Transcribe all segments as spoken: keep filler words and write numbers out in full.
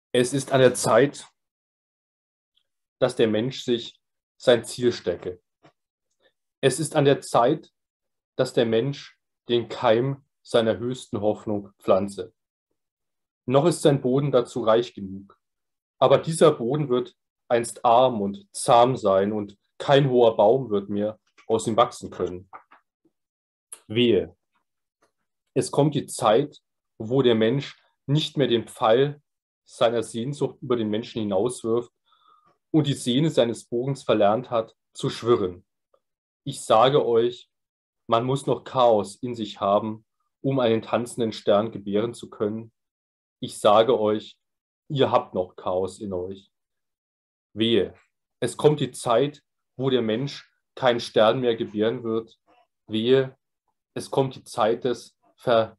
Es ist an der Zeit, dass der Mensch sich sein Ziel stecke. Es ist an der Zeit, dass der Mensch den Keim seiner höchsten Hoffnung pflanze. Noch ist sein Boden dazu reich genug, aber dieser Boden wird einst arm und zahm sein und kein hoher Baum wird mehr aus ihm wachsen können. Wehe, es kommt die Zeit, wo der Mensch nicht mehr den Pfeil seiner Sehnsucht über den Menschen hinauswirft und die Sehne seines Bogens verlernt hat, zu schwirren. Ich sage euch, man muss noch Chaos in sich haben, um einen tanzenden Stern gebären zu können. Ich sage euch, ihr habt noch Chaos in euch. Wehe, es kommt die Zeit, wo der Mensch keinen Stern mehr gebären wird. Wehe, es kommt die Zeit des Ver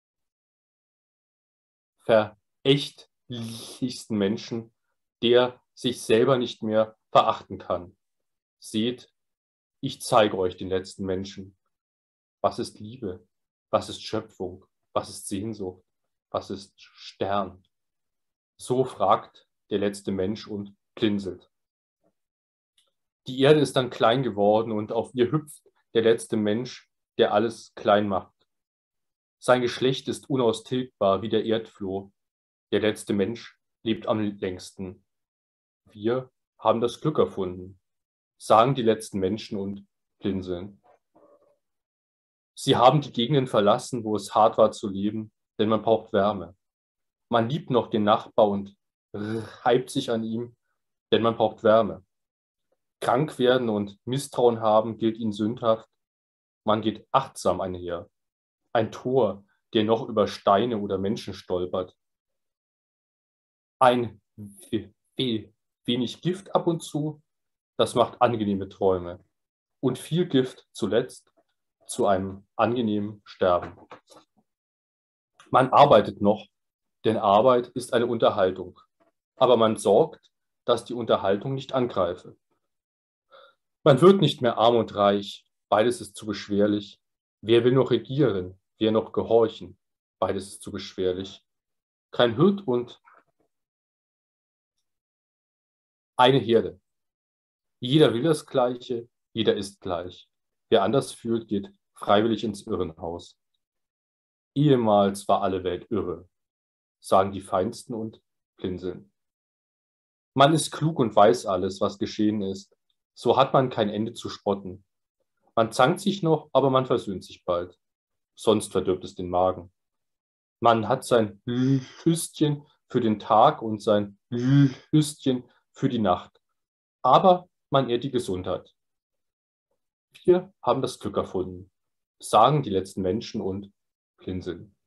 verächtlichsten Menschen, der sich selber nicht mehr verachten kann. Seht, ich zeige euch den letzten Menschen. Was ist Liebe? Was ist Schöpfung? Was ist Sehnsucht? Was ist Stern? So fragt der letzte Mensch und blinzelt. Die Erde ist dann klein geworden und auf ihr hüpft der letzte Mensch, der alles klein macht. Sein Geschlecht ist unaustilgbar wie der Erdfloh. Der letzte Mensch lebt am längsten. Wir haben das Glück erfunden, sagen die letzten Menschen und blinzeln. Sie haben die Gegenden verlassen, wo es hart war zu leben, denn man braucht Wärme. Man liebt noch den Nachbar und reibt sich an ihm, denn man braucht Wärme. Krank werden und Misstrauen haben gilt ihnen sündhaft. Man geht achtsam einher. Ein Tor, der noch über Steine oder Menschen stolpert. Ein wenig Gift ab und zu, das macht angenehme Träume. Und viel Gift zuletzt zu einem angenehmen Sterben. Man arbeitet noch, denn Arbeit ist eine Unterhaltung. Aber man sorgt, dass die Unterhaltung nicht angreife. Man wird nicht mehr arm und reich, beides ist zu beschwerlich. Wer will noch regieren, wer noch gehorchen, beides ist zu beschwerlich. Kein Hirt und eine Herde. Jeder will das Gleiche, jeder ist gleich. Wer anders fühlt, geht freiwillig ins Irrenhaus. Ehemals war alle Welt irre, sagen die Feinsten und blinzeln. Man ist klug und weiß alles, was geschehen ist. So hat man kein Ende zu spotten. Man zankt sich noch, aber man versöhnt sich bald. Sonst verdirbt es den Magen. Man hat sein Lüstchen für den Tag und sein Lüstchen für die Nacht. Aber man ehrt die Gesundheit. Wir haben das Glück erfunden, sagen die letzten Menschen und blinzeln.